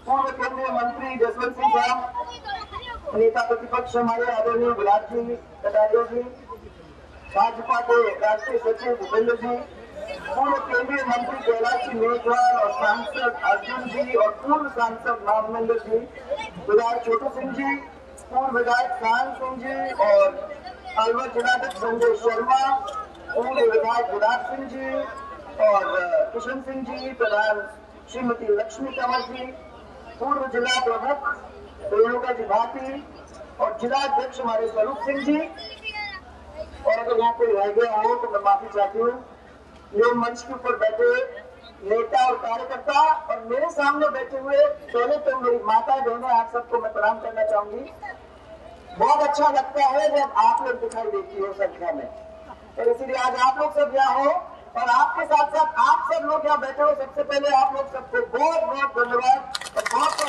पूर्व केंद्रीय मंत्री जसवंत सिंह साहब, नेता प्रतिपक्ष हमारे आदरणीय गुलाब जी कटारिया जी, भाजपा के राष्ट्रीय सचिव भूपेंद्र जी, पूर्व केंद्रीय मंत्री कैलाश जी मेघवाल और सांसद अर्जुन जी और पूर्व सांसद महामंडल जी, विधायक छोटू सिंह जी, पूर्व विधायक खान सिंह जी और अलवर जिलाध्यक्ष संजय शर्मा, पूर्व विधायक गुलाब सिंह जी और किशन सिंह जी, प्रधान श्रीमती लक्ष्मी कंवर जी, पूर्व जिला प्रमुख रेणुका जी भाटी और जिलाध्यक्ष हमारे स्वरूप सिंह जी। और अगर यहाँ कोई रह गया हो तो मैं माफी चाहती हूँ। ये मंच के ऊपर बैठे नेता और कार्यकर्ता और मेरे सामने बैठे हुए पहले तो मेरी माता बहनें, आप सबको मैं प्रणाम करना चाहूंगी। बहुत अच्छा लगता है जब आप लोग दिखाई देती हो संख्या में, और इसीलिए आज आप लोग सब यहाँ हो और आपके साथ साथ आप सब लोग यहाँ बैठे हो। सबसे पहले आप लोग सबको बहुत बहुत धन्यवाद और बहुत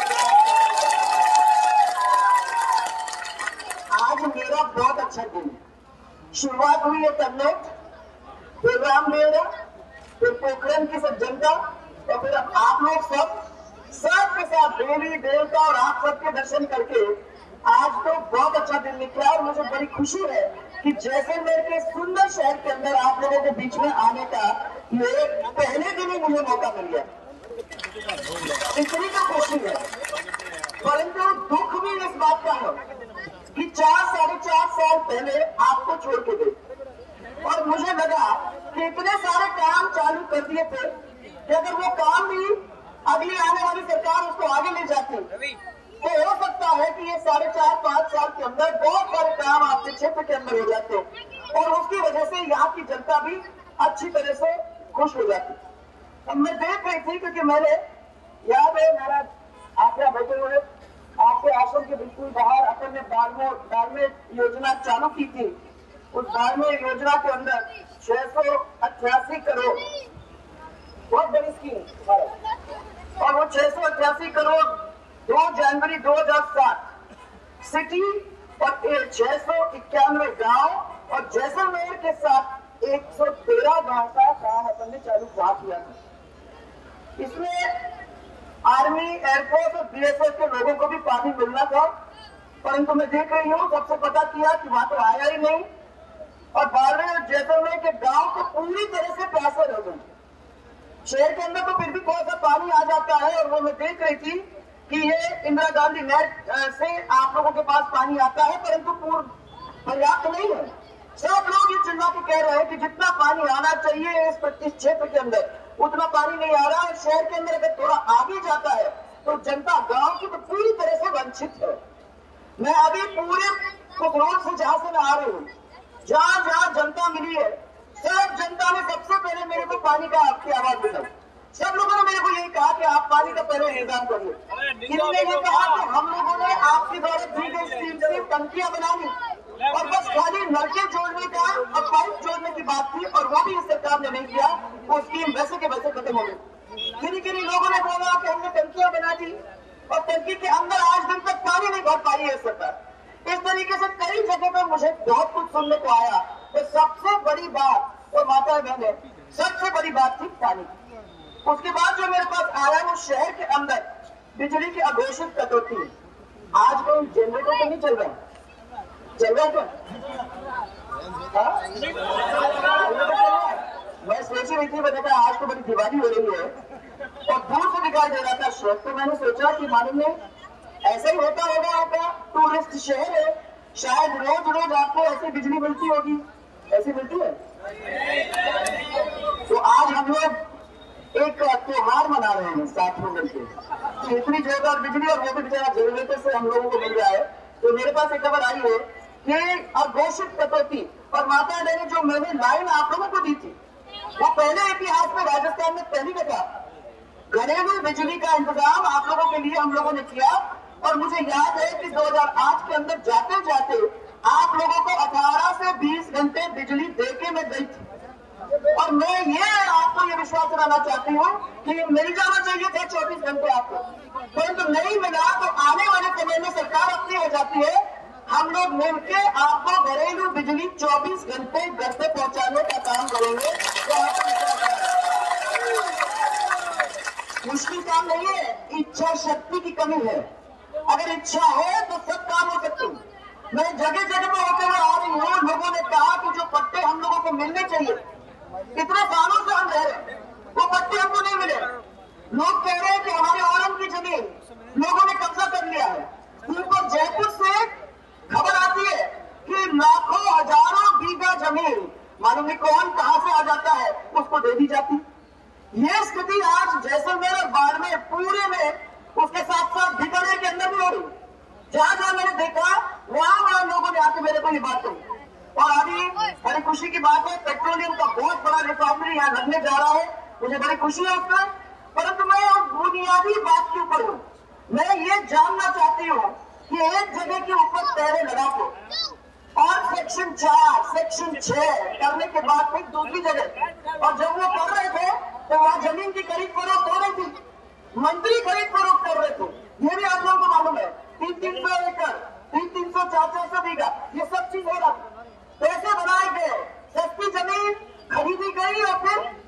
आज मेरा बहुत अच्छा दिन है। शुरुआत हुई है कन्नौज, फिर रामदेवरा, फिर पोखरण की सब जनता और फिर अब आप लोग सबके साथ देवी देवता और आप सबके दर्शन करके आज तो बहुत अच्छा दिन निकला। और मुझे बड़ी खुशी है कि जैसलमेर के सुंदर शहर के अंदर आप लोगों के बीच में आने का ये पहले दिन ही मुझे मौका मिल गया। इतनी तो खुशी है, परंतु दुख भी इस बात का है कि 4-4.5 साल पहले आपको छोड़ के गए और मुझे लगा कि इतने सारे काम चालू कर दिए थे कि अगर वो काम भी अगली आने वाली सरकार उसको आगे ले जाती तो हो सकता है कि ये 4.5-5 साल के अंदर बहुत सारे काम आपके क्षेत्र के अंदर हो जाते और उसकी वजह से यहाँ की जनता भी अच्छी तरह से खुश हो जाती। अब मैं देख रही थी क्योंकि मैंने याद है महाराज आप यहाँ बैठे हुए आपके आश्रम के बिल्कुल बाहर अपन ने बाड़मेर योजना चालू की थी। उस बाड़मेर योजना के अंदर 688 करोड़, बहुत बड़ी स्कीम और वो 688 करोड़ 2 जनवरी 2007 सिटी और 691 गांव और जैसलमेर के साथ 113 गांव का काम अपन ने चालू किया था। इसमें आर्मी, एयरफोर्स और बीएसएफ के लोगों को भी पानी मिलना था, परंतु मैं देख रही हूँ सबसे पता किया कि वहां तो आया ही नहीं और बाड़मेर और जैसलमेर के गांव को पूरी तरह से प्यासे रह गए। शहर के अंदर तो फिर भी थोड़ा सा पानी आ जाता है और वो मैं देख रही थी कि ये इंदिरा गांधी नहर से आप लोगों के पास पानी आता है, परंतु पूर्ण पर्याप्त नहीं है। सब लोग ये चिल्ला के कह रहे हैं कि जितना पानी आना चाहिए इस क्षेत्र के अंदर उतना पानी नहीं आ रहा है। शहर के अंदर अगर थोड़ा आगे जाता है तो जनता गांव की तो पूरी तरह से वंचित है। मैं अभी पूरे रोड से जहां से मैं आ रही हूँ, जहां जहां जनता मिली है, सब जनता ने सबसे पहले मेरे को पानी का आपकी आवाज दिलाई। सब लोगों ने मेरे को यही कहा कि आप पानी का पहले इंतजाम करिए। इन्होंने ये कहा कि हम लोगों ने आपके द्वारा दी गई स्कीम से टंकियां बनानी और बस खाली नलके जोड़ने का और पाइप जोड़ने की बात थी और वो भी इस सरकार ने नहीं किया। वो स्कीम वैसे के वैसे खत्म हो गई। किन्हीं लोगों ने बोला कि हमने टंकियां बना दी और टंकी के अंदर आज दिन तक पानी नहीं भर पाई है सरकार। इस तरीके से कई जगह पर मुझे बहुत कुछ सुनने को आया। तो सबसे बड़ी बात और माता बहने सबसे बड़ी बात थी पानी। उसके बाद जो मेरे पास आया वो शहर के अंदर बिजली की अघोषित कटौती। आज कोई जनरेटर तो नहीं चल रहा, चल रहा क्या? मैं सोच रही थी, मैंने कहा आज तो बड़ी दिवाली हो रही है और दूर से दिखाई दे रहा था शहर, तो मैंने सोचा कि मालूम नहीं ऐसा ही होता होगा। आपका टूरिस्ट शहर है, शायद रोज रोज आपको ऐसी बिजली मिलती होगी। ऐसी मिलती है? तो आज हम लोग एक त्योहार मना रहे हैं साथ में मिलकर। इतनी जोरदार बिजली और वो भी बेचारा जनरेटर से हम लोगों को मिल रहा है। तो मेरे पास एक खबर आई है कि अघोषित कटौती और माता ने जो मैंने लाइन आप लोगों को दी थी वो पहले इतिहास में राजस्थान में पहली दफा घरेलू बिजली का इंतजाम आप लोगों के लिए हम लोगों ने किया। और मुझे याद है कि 2008 के अंदर जाते जाते आप लोगों को 18 से 20 घंटे बिजली देके मैं गई थी। और मैं ये आपको ये विश्वास दिलाना चाहती हूँ कि मिल जाना चाहिए था 24 घंटे आपको, परंतु नहीं मिला। तो आने वाले समय में सरकार अपनी हो जाती है, हम लोग मिलकर आपको घरेलू बिजली 24 घंटे घर पे पहुंचाने का काम करेंगे। मुश्किल काम नहीं है, इच्छा शक्ति की कमी है। अगर इच्छा है तो सब काम हो सकते हैं। मैं जगह जगह पे होते हुए आ रही हूँ, लोगों ने कहा कि जो पट्टे हम लोगों को मिलने चाहिए, इतने सालों से हम रह रहे हैं, वो पट्टे हमको नहीं मिले। लोग कह रहे हैं कि हमारे औरंग की जमीन लोगों ने कब्जा कर लिया है। उनको जयपुर से खबर आती है कि लाखों हजारों बीघा जमीन मालूम नहीं कौन कहां से आ जाता है, उसको दे दी जाती। ये स्थिति आज जैसलमेर और बाड़मेर पूरे में, उसके साथ साथ बीकानेर के अंदर भी हो रही। जहां जहां मैंने देखा वहां लोगों ने आके मेरे को ये बात कही। और अभी बड़ी खुशी की बात है, पेट्रोलियम का बहुत बड़ा रिफाइनरी यहाँ लगने जा रहा है, मुझे बड़ी खुशी है उसमें। परंतु मैं बुनियादी बात के ऊपर हूँ, मैं ये जानना चाहती हूँ कि एक जगह के ऊपर पैरे लगा के और सेक्शन 4, सेक्शन 6 करने के बाद फिर दूसरी जगह, और जब वो कर रहे थे तो वहाँ जमीन की खरीद फरोख्त हो रही थी, मंत्री खरीद फरोख्त कर रहे थे। ये भी आप लोगों को मालूम है, 300 एकड़, 300, 400 बीघा, ये सब चीज हो रहा। पैसे बनाए गए, सस्ती जमीन खरीदी गई और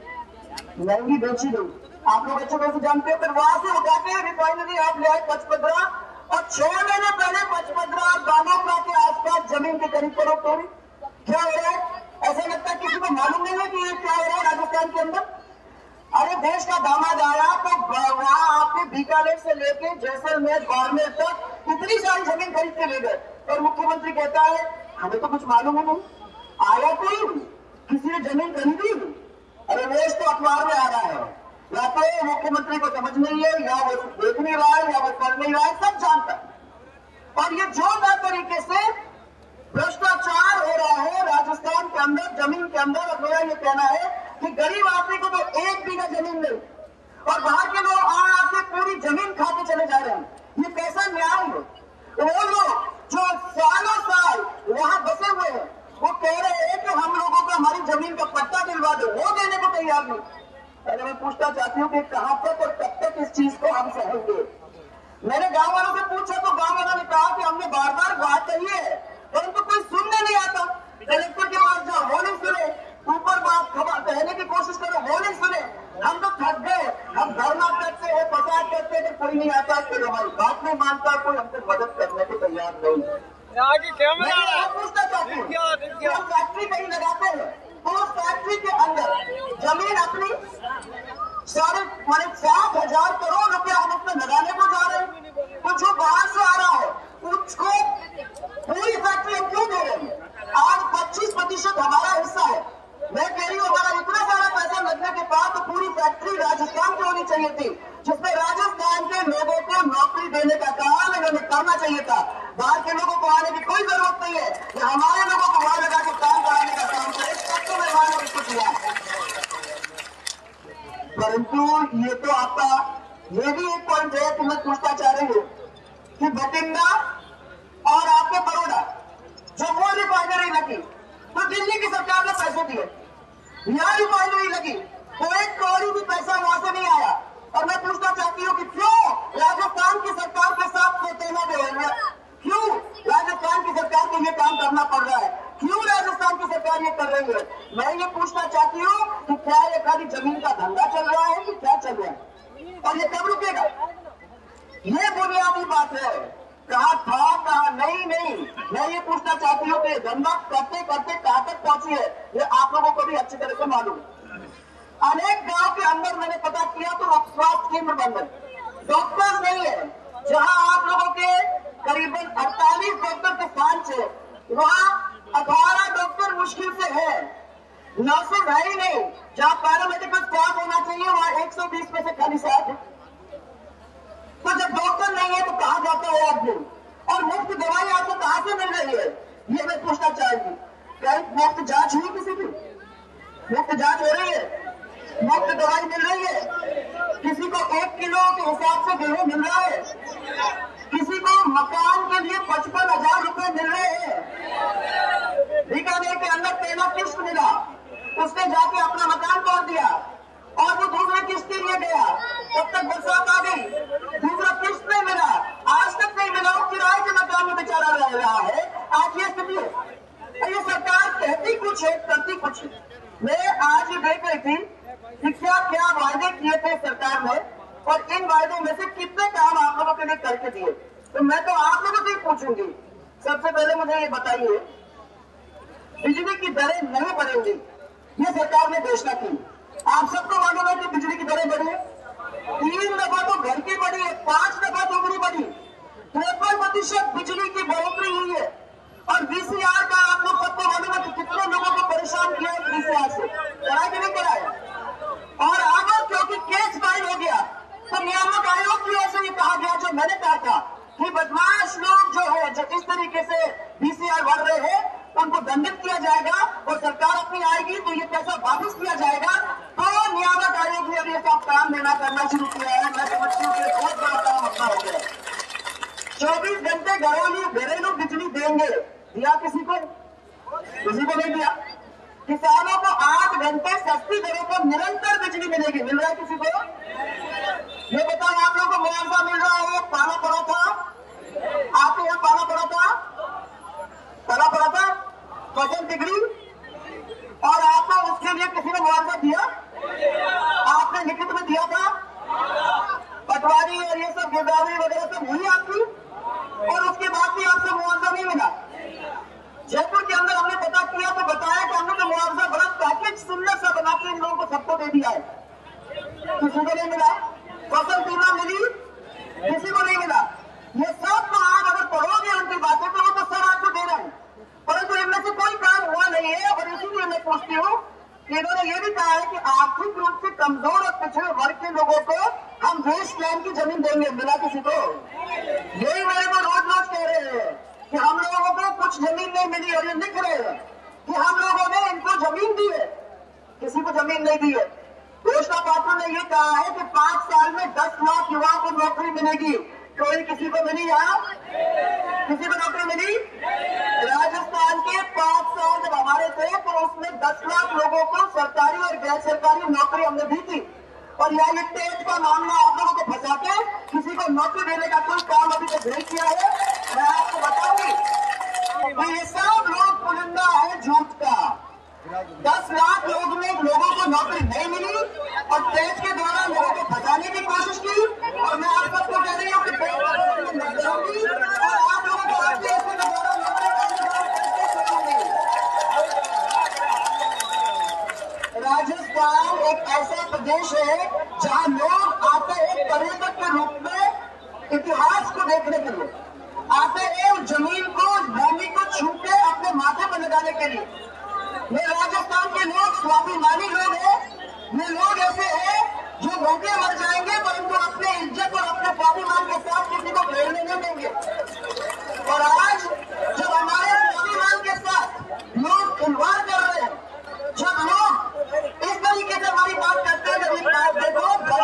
फिर महंगी बेची गई। आप लोग अच्छे से जानते हैं। फिर वहां से उठा के रिफाइनरी आप ले आए पचपदरा, और 6 महीने पहले पचपदरा और दानोपरा के आसपास जमीन की खरीद फरोख्त हो रही। क्या हो रहा है? ऐसा लगता है किसी को मालूम नहीं है कि ये क्या हो रहा है राजस्थान के अंदर। अरे देश का दामाद आया तो वहां आपके बीकानेर से लेके जैसलमेर बाड़मेर तक इतनी सारी जमीन खरीद के ले गए, और मुख्यमंत्री कहता है हमें तो कुछ मालूम ही नहीं, आया कोई, किसी ने जमीन खरीदी। अरे देश तो अखबार में आ रहा है, या तो मुख्यमंत्री को समझ नहीं है, या वो देख नहीं रहा है, या वो कर नहीं रहा है, सब जानता है। और ये जोरदार तरीके से भ्रष्टाचार हो रहा है राजस्थान के अंदर जमीन के अंदर। और मेरा ये कहना है कि गरीब आदमी को तो 1 बीघा जमीन नहीं, और बाहर के लोग आके पूरी जमीन खाते चले जा रहे हैं। ये कैसा न्याय है? वो लोग जो सालों साल वहां बसे हुए हैं, वो कह रहे हैं कि हम लोगों को हमारी जमीन का पट्टा दिलवा दो, वो देने को तैयार नहीं। अरे मैं पूछना चाहती हूँ कि कहां तक और कब तक इस चीज को हम सहेंगे? मैंने गांव वालों से पूछा तो गांव वालों ने कहा कि हमने बार बार बात कही है, परंतु कोई सुनने नहीं आता। कलेक्टर के पास जाओ, वो नहीं सुने, ऊपर बात खबर कहने की कोशिश करो, वो नहीं सुने। हम तो थक गए, हम धरना करते हैं, फसाद करते हैं, कोई नहीं आता, कोई हमारी बात नहीं मानता, कोई हमसे मदद करने को तैयार नहीं। मैं पूछना चाहती हूँ, फैक्ट्री कहीं लगाते हैं तो उस फैक्ट्री के अंदर जमीन अपनी 7,500 करोड़ रुपया हम उसमें लगाने को जा रहे हैं, तो जो बाहर से आ रहा है उसको पूरी फैक्ट्री हम क्यों दे रहे हैं? आज 25% हमारा हिस्सा है। मैं कह रही हूँ हमारा इतना सारा पैसा लगने के बाद तो पूरी फैक्ट्री राजस्थान की होनी चाहिए थी, जिसमें राजस्थान के लोगों को नौकरी देने का काम इन्होंने करना चाहिए था। बाहर के लोगों को आने की कोई जरूरत नहीं है कि हमारे लोगों को वहां लगा के काम कराने का काम करे, तब तो मैं मानव कुछ हुआ। परंतु ये तो आपका ये भी एक पॉइंट है कि मैं पूछना चाह रही हूँ कि बठिंडा और आपके बड़ौदा जो वो रिफाइनरी लगी तो दिल्ली की सरकार ने पैसे दिए, यहाँ रिफाइनरी लगी तो 1 करोड़ भी पैसा वहां से नहीं आया। और मैं पूछना चाहती हूँ कि क्यों राजस्थान की सरकार के साथ सौतेला बेवजह, क्यों राजस्थान की सरकार को ये काम करना पड़ रहा है, क्यों राजस्थान की सरकार ये कर रही है? मैं ये पूछना चाहती हूँ कि क्या ये खाली जमीन का धंधा चल रहा है कि क्या चल रहा है, और ये कब रुकेगा? ये बुनियादी बात है। कहा था कहा नहीं। मैं ये पूछना चाहती हूँ कि धंधा करते करते कहां तक पहुंची है, ये आप लोगों को भी अच्छी तरह से मालूम। अनेक गांव के अंदर मैंने पता किया तो अब स्वास्थ्य केंद्र बंद है, डॉक्टर नहीं है। जहां आप लोगों के करीबन 48 डॉक्टर के स्थान से वहां 18 डॉक्टर मुश्किल से है, नर्सेज है ही नहीं। जहां पैरामेडिकल स्टाफ होना चाहिए वहां 120 में से खाली 60 है। तो जब डॉक्टर नहीं है तो कहां जाता है आदमी? और मुफ्त दवाई आपको कहां से मिल रही है, ये मैं पूछना चाहूंगी। कहीं मुफ्त जांच हुई किसी की? मुफ्त जांच हो रही है, मुफ्त दवाई मिल रही है, किसी को 1 किलो के हिसाब से गेहूं मिल रहा है, किसी को मकान के लिए 55,000 रुपए मिल रहे हैं। बीकानेर के अंदर पहला किस्त मिला, उसने जाके अपना मकान तोड़ दिया और वो दूसरे किस्त के लिए गया, तब तक बरसात आ गई, दूसरा किस्त नहीं मिला, आज तक नहीं मिला, किराए के मकान में बेचारा रह रहा है। आज ये स्थिति है। ये सरकार कहती कुछ है, करती कुछ है। मैं आज देख रही थी कि क्या क्या वायदे किए थे सरकार ने, और करके दिए। तो मैं तो आप लोगों से ही पूछूंगी, सबसे पहले मुझे ये बताइए, बिजली की दरें नहीं बढ़ेंगी ये सरकार ने घोषणा की। आप सबको मालूम है कि बिजली की दरें बढ़ी है, 3 दफा तो घर की बढ़ी है, 5 दफा दोगुनी बढ़ी, 53% बिजली की बढ़ोतरी हुई है। और वीसीआर का आप लोग सबको मालूम है कि कितने लोगों को परेशान किया है वीसीआर से, कराया कि नहीं कराया। और अब क्योंकि केस फाइल हो गया तो नियामक आयोग की ओर से ये कहा गया, जो मैंने कहा था कि बदमाश लोग जो है, जो इस तरीके से वीसीआर भर रहे हैं, उनको दंडित किया जाएगा और सरकार अपनी आएगी तो ये पैसा वापस किया जाएगा। तो नियामक आयोग ने अब ये सब काम लेना करना शुरू किया है। मैं समझती हूँ कि बहुत बड़ा काम अपना हो गया। 24 घंटे घरेलू बिजली देंगे, दिया किसी को? किसी को नहीं दिया। किसानों को 8 घंटे सस्ती दरों पर निरंतर बिजली मिलेगी, मिल रहा है किसी को? ये बताओ, आप लोगों को मुआवजा मिल रहा है? पाना पड़ा था आपके यहाँ, पाना पड़ा था फसल बिगड़ी, और आपको उसके लिए किसी ने मुआवजा दिया? आपने लिखित में दिया था? पटवारी और ये सब गिरदावरी वगैरह सब हुई आपकी, और उसके बाद भी आपको मुआवजा नहीं मिला। जयपुर के अंदर हमने पता किया तो बताया कि हमने तो मुआवजा बड़ा पैकेज सुंदर सा बना के इन लोगों को सबको दे दिया है, किसी को नहीं मिला। फसल बीमा मिली, किसी को नहीं मिला। ये सब तो आप अगर पढ़ोगे उनकी बातें तो वो तो सब आपको दे रहे हैं, परंतु इनमें से कोई काम हुआ नहीं है। और इसीलिए मैं पूछती हूँ, इन्होंने ये भी कहा है कि आर्थिक रूप से कमजोर और पिछड़े वर्ग के लोगों को हम वेस्ट लैंड की जमीन देंगे, मिला किसी को? यही मेरे को रोज कह रहे हैं कि हम लोगों को कुछ जमीन नहीं मिली, और ये लिख रहे हैं कि हम लोगों ने इनको जमीन दी है, किसी को जमीन नहीं दी है। घोषणा पत्र ने ये कहा है कि 5 साल में 10 लाख युवाओं को नौकरी मिलेगी। कोई किसी को मिली? यहाँ किसी को नौकरी मिली? राजस्थान के 5 साल जब हमारे थे तो उसमें 10 लाख लोगों को सरकारी और गैर सरकारी नौकरी हमने दी थी। और यहाँ ये टेट का मामला आप लोगों को फंसा के किसी को नौकरी देने का कोई काम अभी तक नहीं किया है। मैं आपको बताऊंगी, ये सब लोग पुलिंदा है झूठ का। 10 लाख लोगों को नौकरी नहीं मिली और टेट के द्वारा लोगों को फंसाने की कोशिश की। और मैं आप सबको कह रही हूँ कि मैं करूंगी और आप लोगों को आपके ऐसे दोबारा राजस्थान एक ऐसा प्रदेश है जहाँ लोग आते हैं पर्यटक के रूप में इतिहास को देखने के लिए, आते हैं उस जमीन को, उस भूमि को छू के अपने माथे पर लगाने के लिए। ये राजस्थान के लोग स्वाभिमानी लोग हैं। ये लोग ऐसे हैं जो भूखे मर जाएंगे परंतु अपने इज्जत और अपने स्वाभिमान के साथ किसी को खेलने नहीं देंगे। और आज जब हमारे स्वाभिमान के साथ लोग खिलवाड़ कर रहे हैं, जब लोग इस तरीके से हमारी बात करते हैं, जब देखो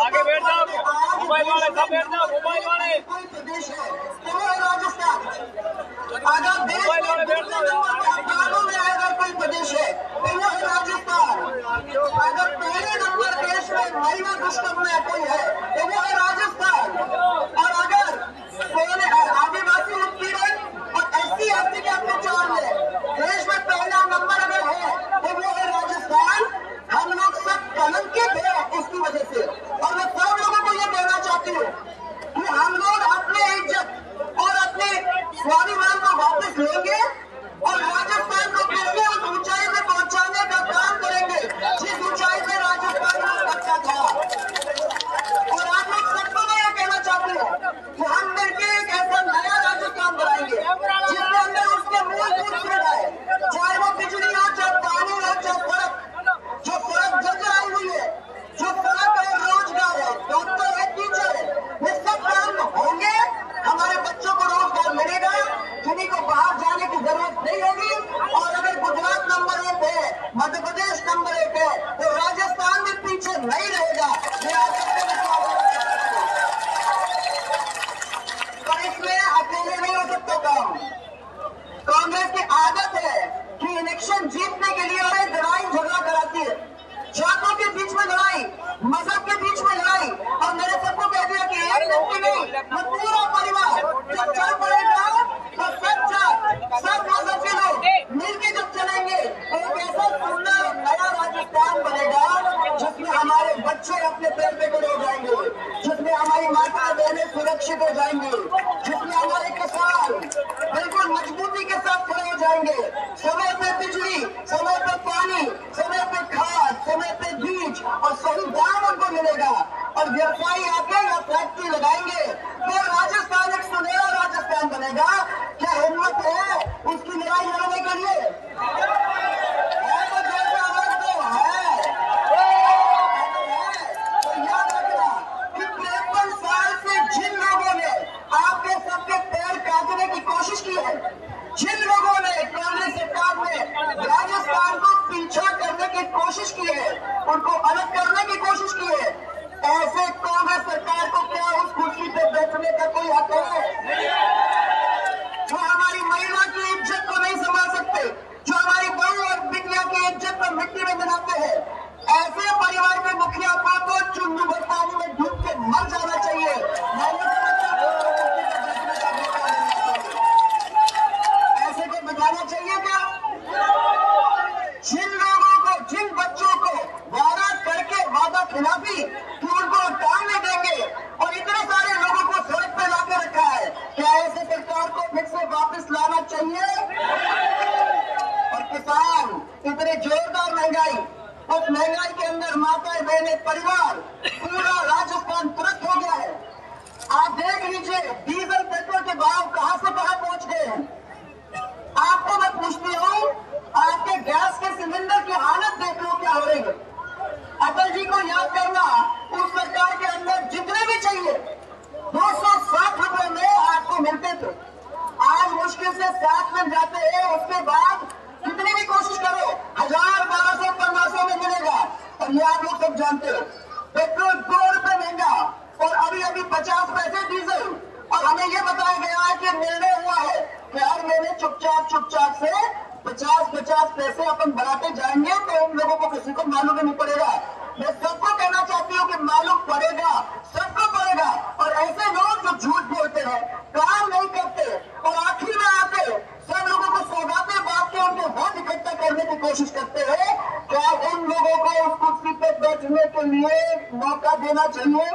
कोई प्रदेश है तो वो है राजस्थान। अगर देश में अगर कोई प्रदेश है तो वो है राजस्थान। अगर पहले नंबर देश में महिला दुष्कर्म में कोई है तो वो है राजस्थान। और अगर आदिवासी उत्पीड़न और SC/ST के अत्याचार में देश में पहला नंबर अगर है तो वो है राजस्थान। हम लोग सब कलंकित है इसकी वजह से। और मैं सब लोगों को ये कहना चाहती हूँ कि हम लोग अपने इज्जत और अपने स्वाभिमान को वापस लेंगे और राजस्थान को कैसे उस ऊंचाई में पहुंचाने का काम करेंगे जिस ऊंचाई में राजस्थान पहुंचा था। और आप लोग सबको मैं यह कहना चाहती हूँ कि हम मिलकर एक ऐसा नया राजस्थान बनाएंगे जिसके अंदर उसके मूलभूत सुविधाएं, चाहे वो बिजली हो, चाहे पानी हो, चाहे सड़क, जो सड़क जर्जराई हुई है, जो सड़क है, रोजगार है, डॉक्टर है, टीचर है, ये सब काम होंगे। हमारे बच्चों को रोजगार मिलेगा, किसी को बाहर जाने की जरूरत नहीं होगी। और अगर गुजरात नंबर 1 है, मध्य प्रदेश नंबर 1 है तो राजस्थान भी पीछे नहीं रहेगा। पर इसमें अकेले नहीं हो सकता काम। कांग्रेस की आदत है कि इलेक्शन जीतने के लिए लड़ाई झगड़ा कराती है, जातों के बीच में लड़ाई, मजहब के बीच में लड़ाई। और मैंने सबको कह दिया कि एक व्यक्ति नहीं, वो पूरा परिवार जब चल पड़ेगा तो सब जात, सब मजहब के लोग मिलकर जब चलेंगे तो एक ऐसा सुंदर नया राजस्थान बनेगा जिसमें हमारे बच्चे अपने पैर पे खड़े हो जाएंगे, जिसमें हमारी माता बहनें सुरक्षित हो जाएंगे, और व्यवसायी आके या फैक्ट्री लगाएंगे तो राजस्थान एक सुनहरा राजस्थान बनेगा। क्या हिम्मत है उसकी लड़ाई लड़ने के लिए? है तो जैसे आवाज तो है। तो याद रखना कि 53 साल से जिन लोगों ने आपके सबके पैर काटने की कोशिश की है, जिन लोगों ने कांग्रेस सरकार में राजस्थान को पीछा करने की कोशिश की है, उनको अलग करने की कोशिश की है, ऐसे कांग्रेस सरकार को क्या उस कुर्सी पे बैठने का कोई हक है? जो हमारी महिला की इज्जत को नहीं संभाल सकते, जो हमारी बहू और बिटिया की इज्जत को मिट्टी में मिलाते हैं, ऐसे परिवार के मुखिया को तो चुन्नू भर पानी में डूब के मर जाना चाहिए। ऐसे को बचाना चाहिए क्या? जिन लोगों को, जिन बच्चों को वादा करके वादा खिलाफी कि उनको काम नहीं देंगे और इतने सारे लोगों को सड़क पे लाके रखा है, क्या ऐसे सरकार को फिर से वापस लाना चाहिए? और किसान, इतनी जोरदार महंगाई, उस महंगाई के अंदर माताएं बहनें परिवार पूरा राजस्थान त्रस्त हो गया है। आप देख लीजिए डीजल पेट्रोल के भाव कहां से कहां पहुंच गए हैं। आपको मैं पूछती हूँ, आपके गैस के सिलेंडर की हालत देख लो क्या हो रही है। अटल जी को याद करना, उस सरकार के अंदर जितने भी चाहिए 260 रुपए में आपको मिलते थे, आज मुश्किल से 7 मिल जाते हैं। उसके बाद कितनी भी कोशिश करो 1000, 1200, 1500 में मिलेगा। और ये आप लोग सब जानते हो पेट्रोल 2 रुपए महंगा और अभी अभी 50 पैसे डीजल। और हमें ये बताया गया है कि निर्णय हुआ है कि हर महीने चुपचाप से 50 पैसे अपन बढ़ाते जाएंगे तो उन लोगों को किसी को मालूम नहीं पड़ेगा। मैं सबको कहना चाहती हूँ कि मालूम पड़ेगा, सबको पड़ेगा। और ऐसे लोग जो झूठ बोलते हैं, काम नहीं करते और आखिर में आके सब लोगों को सौगातें बांट के उनके वोट इकट्ठा करने की कोशिश करते हैं, क्या उन लोगों को उस कुर्सी पे बैठने के लिए मौका देना चाहिए?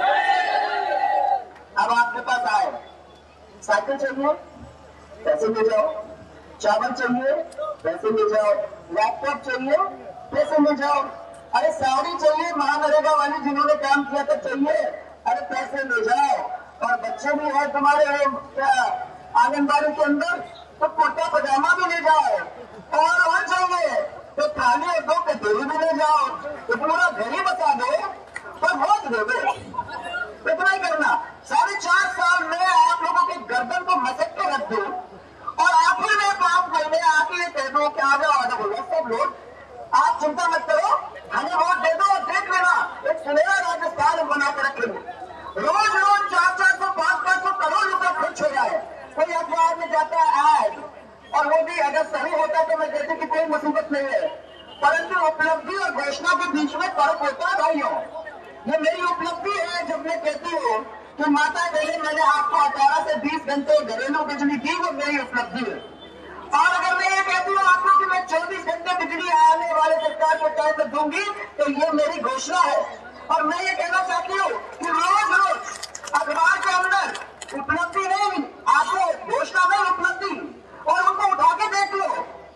अब आपके पास आए, साइकिल चाहिए, पैसे ले जाओ, चावल चाहिए, पैसे ले जाओ, लैपटॉप चाहिए, पैसे ले जाओ, अरे साड़ी चाहिए, महानरेगा वाली जिन्होंने काम किया था चाहिए, अरे पैसे ले जाओ। और बच्चे भी है तुम्हारे आंगनबाड़ी के अंदर तो कुर्ता पजामा भी ले जाओ। और चाहिए तो थाली और 2 कटोरी भी ले जाओ, तो पूरा घर ही बता दो पर वोट दे दो। इतना ही करना। 4.5 साल में आप लोगों के गर्दन को मसक के रख दो और आखिर में 5 महीने आके ये कह दो कि आ जाओ बोलो सब लोग, आप चिंता मत करो, हमें वोट दे दो और देख लेना एक सुनहरा राजस्थान बना कर रखेंगे। रोज 400, 500 करोड़ रुपए खर्च हो रहा है। कोई अखबार में जाता है ऐड, और वो भी अगर सही होता तो मैं कहती कि कोई मुसीबत नहीं है, परंतु उपलब्धि और घोषणा के बीच में फर्क होता है भाइयों। ये मेरी उपलब्धि है जब मैं कहती हूँ कि माता बहने मैंने आपको 18 से 20 घंटे घरेलू बिजली दी, वो मेरी उपलब्धि है। और अगर मैं ये कहती हूँ आपको कि मैं 24 घंटे बिजली आने वाले सरकार के टाइम में दूंगी तो ये मेरी घोषणा है। और मैं ये कहना चाहती हूँ कि रोज अखबार के अंदर उपलब्धि नहीं, आपको घोषणा में उपलब्धि, और उनको उठा के देख लो।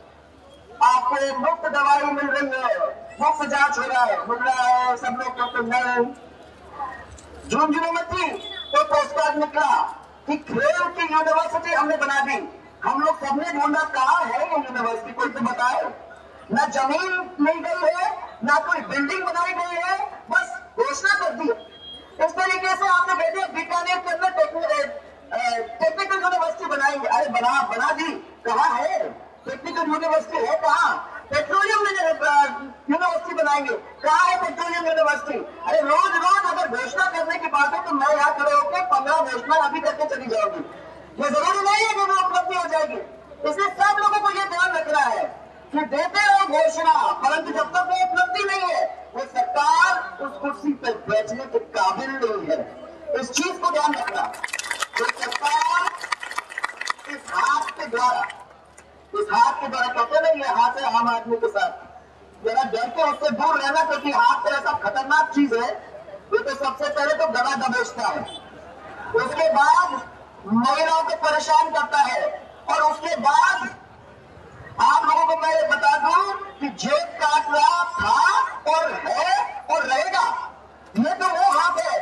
आपको मुफ्त दवाई मिल रही है, मुफ्त जांच हो रहा है, मिल रहा है, सब लोग कहते नहीं। झुंझुनू में थी तो पोस्ट कार्ड निकला कि खेल की यूनिवर्सिटी हमने बना दी। हम लोग सबने ढूंढा कहाँ है ये यूनिवर्सिटी, कोई तो बताए। न जमीन ली गई है, न कोई बिल्डिंग बनाई गई है, बस घोषणा कर दी। इस तरीके से आपने कह दिया बीकानेर के अंदर टेक्निकल यूनिवर्सिटी बनाएंगे। अरे बना दी, कहाँ है टेक्निकल यूनिवर्सिटी? है कहाँ? पेट्रोलियम यूनिवर्सिटी बनाएंगे, कहाँ है पेट्रोलियम यूनिवर्सिटी? अरे रोज अगर घोषणा करने की बात है तो मैं यहाँ खड़े होकर 15 घोषणा अभी करके चली जाऊंगी। ये जरूरी नहीं है कि वो उपलब्धि हो जाएगी। इसलिए सब लोगों को ये ध्यान रखना है कि देते रहो घोषणा, परंतु जब तक वो उपलब्धि नहीं है वो सरकार उस कुर्सी पर बैठने के काबिल नहीं है। इस चीज को ध्यान रखना। तो सरकार इस हाथ के द्वारा कहते ना, ये हाथ है आम आदमी के साथ, जरा डर के उससे दूर रहना, क्योंकि हाथ तो ऐसा खतरनाक चीज है। ये तो सबसे पहले तो गला दबोचता है, उसके बाद महिलाओं को परेशान करता है, और उसके बाद आप लोगों को मैं ये बता दूं कि जेब काट रहा था और है और रहेगा। ये तो वो हाथ है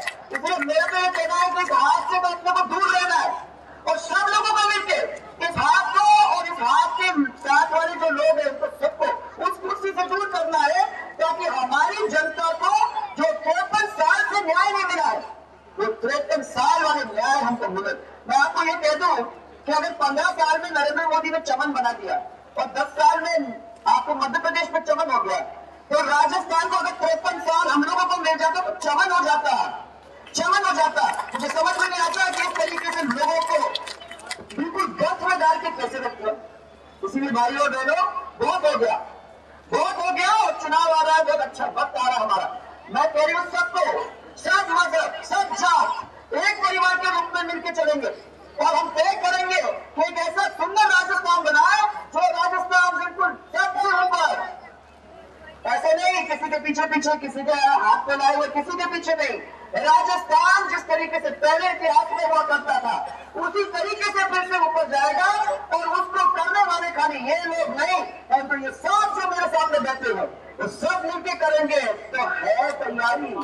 मेरे को ये कहना है कि इस हाथ से तो अपने को दूर रहना है और सब लोगों को मिलकर इस हाथ को और इस हाथ के साथ वाले जो लोग हैं उनको सबको उस कुर्सी से दूर करना है, ताकि हमारी जनता को जो 53 साल से न्याय नहीं मिला है वो 53 साल वाले न्याय हमको मिले। मैं आपको ये कह दूं कि अगर 15 साल में नरेंद्र मोदी ने चमन बना दिया और 10 साल में आपको मध्य प्रदेश में चमन हो गया, तो राजस्थान को अगर 53 साल हम लोगों को मिल जाता तो चमन हो जाता। मुझे समझ में नहीं आता कि इस तरीके से लोगों को बिल्कुल गर्त में डाल के कैसे रखते हैं। इसीलिए भाइयों बहनों, बहुत हो गया और चुनाव आ रहा है, बहुत अच्छा वक्त आ रहा है हमारा। मैं कह रही हूँ सबको, सब मजहब, सब जात एक परिवार के रूप में मिलकर चलेंगे और हम तय करेंगे कि एक ऐसा सुंदर राजस्थान बनाए जो राजस्थान बिल्कुल सबसे ऊपर, ऐसे नहीं किसी के पीछे किसी के हाथ पे लाए हुए, किसी के पीछे नहीं। राजस्थान जिस तरीके से पहले इतिहास में हुआ करता था उसी तरीके से फिर से ऊपर जाएगा और उसको करने वाले खाली ये लोग नहीं, परंतु ये सब जो मेरे सामने बैठे हैं वो सब मिलकर करेंगे। तो है तैयारी,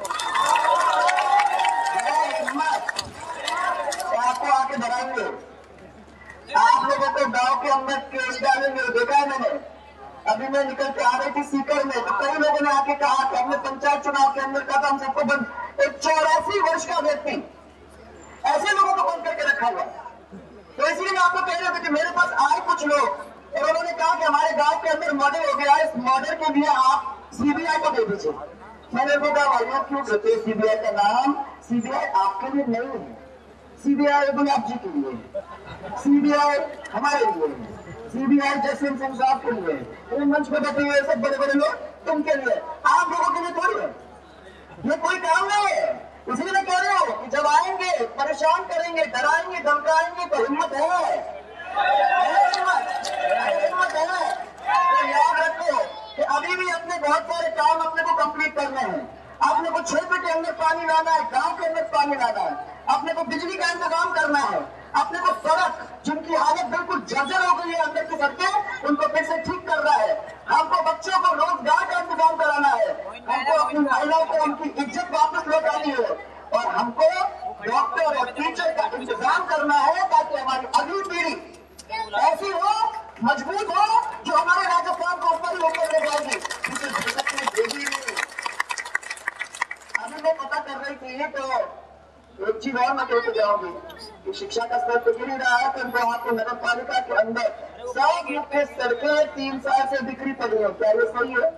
है हिम्मत, आपको आके बढ़ाएंगे। आप लोगों को गांव के अंदर केस डालेंगे, देखा है मैंने। अभी मैं निकल के आ रही थी सीकर में तो कई लोगों ने आके कहा कि हमने पंचायत चुनाव के अंदर कहा था हम सबको बंद, एक 84 वर्ष का व्यक्ति ऐसे लोगों को बंद करके रखा हुआ। तो इसलिए मैं आपको कह रहा था कि मेरे पास आए कुछ लोग और उन्होंने कहा कि हमारे गांव के अंदर मर्डर हो गया है, इस मर्डर के लिए आप सीबीआई को दे दीजिए। मैंने को कहा भाइयों क्यों कहते हैं सीबीआई का नाम? सीबीआई आपके लिए नहीं है, सीबीआई गुलाब जी के लिए, सीबीआई हमारे लिए, सीबीआई जसवंत सिंह साहब के लिए, मंच पर बैठे हुए सब बड़े बड़े लोग तुमके लिए, आप लोगों के लिए थोड़ी है। ये कोई काम नहीं है। इसलिए मैं कह रहा हूं कि जब आएंगे परेशान करेंगे, डराएंगे, धमकाएंगे तो हिम्मत है, हिम्मत है। तो याद रखो कि अभी भी अपने बहुत सारे काम अपने को कंप्लीट करने हैं। अपने को क्षेत्र के अंदर पानी लाना है, गांव के अंदर पानी लाना है, अपने को बिजली का इंतजाम करना है, अपने को सड़क जिनकी हालत बिल्कुल जर्जर हो गई है अंदर की सड़कें उनको फिर से ठीक करना है, हमको बच्चों को रोजगार का इंतजाम कराना है, हमको अपनी महिलाओं को उनकी इज्जत वापस लौटानी है और हमको डॉक्टर और टीचर का इंतजाम करना है ताकि हमारी अगली पीढ़ी ऐसी हो, मजबूत हो जो हमारे राजस्थान को ऊपर ही ऊपर ले जाएगी। अभी मैं पता कर रही थी तो एक चीज और मैं कहते जाऊंगी कि शिक्षा का स्तर तो गिर ही रहा है, परंतु आपको नगर पालिका के अंदर सब मुख्य सड़कें 3 साल से बिखरी पड़ी है। क्या ये सही है?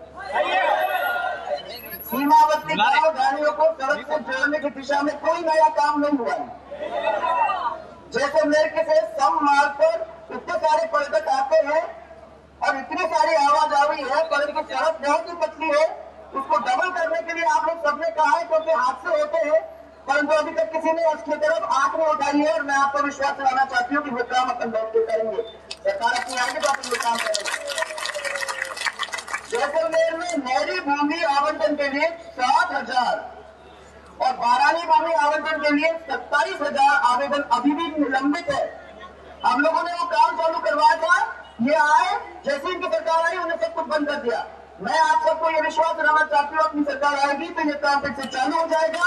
सीमावर्ती गांव गाड़ियों को सड़क से जोड़ने की दिशा में कोई नया काम नहीं हुआ है। जैसलमेर के से सम मार्ग पर इतने सारे पर्यटक आते हैं और इतनी सारी आवाजाही है, परंतु सड़क बहुत ही पतली है। उसको डबल करने के लिए आप लोग सबने कहा है क्योंकि हादसे होते हैं, परंतु अभी तक किसी ने उसकी तरफ आंख नहीं उठाई है और मैं आपको विश्वास दिलाना चाहती हूँ कि वो काम अपन बैठ के करेंगे। सरकार अपनी आगे तो अपन वो काम करेंगे। जैसलमेर में नहरी भूमि आवंटन के लिए 7,000 और बारानी भूमि आवंटन के लिए 27,000 आवेदन अभी भी निलंबित है। हम लोगों ने वो काम चालू करवाया था, ये आए जैसे इनकी सरकार आई उन्हें सब कुछ बंद कर दिया। मैं आप सबको ये विश्वास दिलाना चाहती हूँ अपनी सरकार आएगी तो ये काम फिर से चालू हो जाएगा।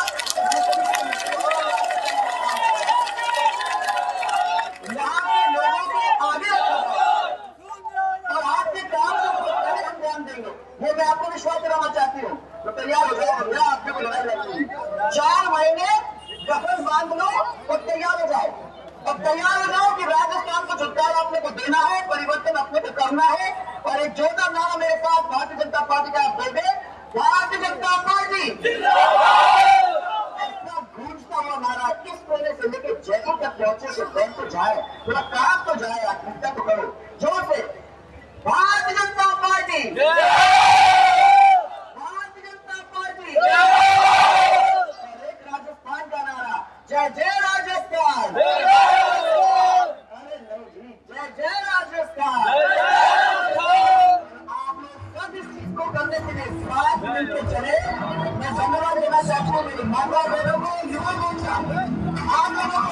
यहाँ के लोगों को आगे और आपके काम को हम ध्यान देंगे, ये मैं आपको विश्वास दिलाना चाहती हूँ। तो तैयार हो जाओ भैया, आपके को लड़ाई लगती है। 4 महीने कफन बांध लो और तैयार हो जाओ। अब तैयार हो जाओ कि राजस्थान को छुटकारा अपने को देना है, परिवर्तन अपने को करना है और एक जोरदार नारा मेरे साथ भारतीय जनता पार्टी का आप दे, भारतीय जनता पार्टी। ऐसा गूंजता हुआ नारा किस कोने से लेकर जयपुर तक पहुंचे से बैंक तो जाए, थोड़ा काम तो जाए, आप चिंता तो करो जोर से। Bharatiya Janata party, Bharatiya Janata party. और एक राजस्थान का नारा, जय जय राजस्थान। अरे नहीं जी, जय जय राजस्थान। आप लोग सब इस चीज को करने के लिए साथ मिलकर चले। मैं धन्यवाद देना चाहती हूँ मेरी माता बहनों को, युवा मोर्चा आप लोगों